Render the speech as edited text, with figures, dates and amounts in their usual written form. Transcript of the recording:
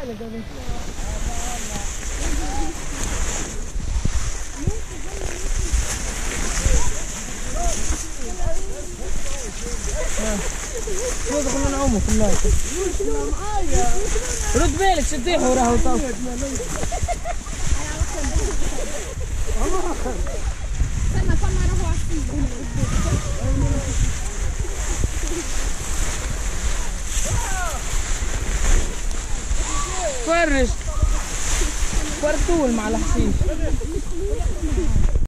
ندخل نعوموا في الماء. رد بالك شطيح وراه طاف. فرش فرتول مع الحشيش.